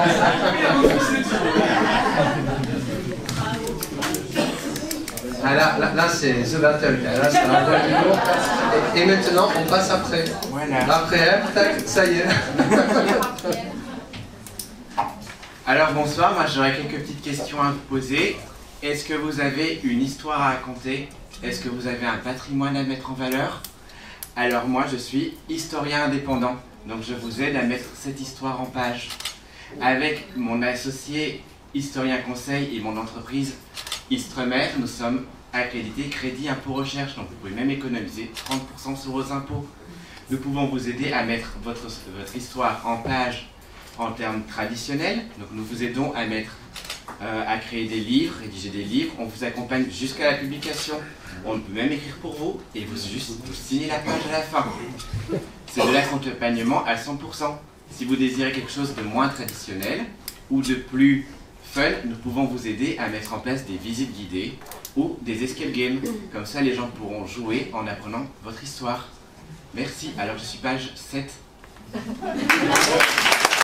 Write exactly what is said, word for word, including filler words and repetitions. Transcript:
Ah là, là, là c'est The Battle, là c'est un point du lourd. Et, et maintenant on passe après. Voilà. Après elle, tac, ça y est. Alors bonsoir, moi j'aurais quelques petites questions à vous poser. Est-ce que vous avez une histoire à raconter? Est-ce que vous avez un patrimoine à mettre en valeur? Alors moi je suis historien indépendant, donc je vous aide à mettre cette histoire en page. Avec mon associé historien conseil et mon entreprise Istremer, nous sommes accrédités Crédit Impôt Recherche, donc vous pouvez même économiser trente pour cent sur vos impôts. Nous pouvons vous aider à mettre votre, votre histoire en page en termes traditionnels, donc nous vous aidons à mettre, euh, à créer des livres, rédiger des livres, on vous accompagne jusqu'à la publication, on peut même écrire pour vous et vous juste vous signez la page à la fin. C'est de l'accompagnement à cent pour cent. Si vous désirez quelque chose de moins traditionnel ou de plus fun, nous pouvons vous aider à mettre en place des visites guidées ou des escape games. Comme ça, les gens pourront jouer en apprenant votre histoire. Merci. Alors, je suis page sept.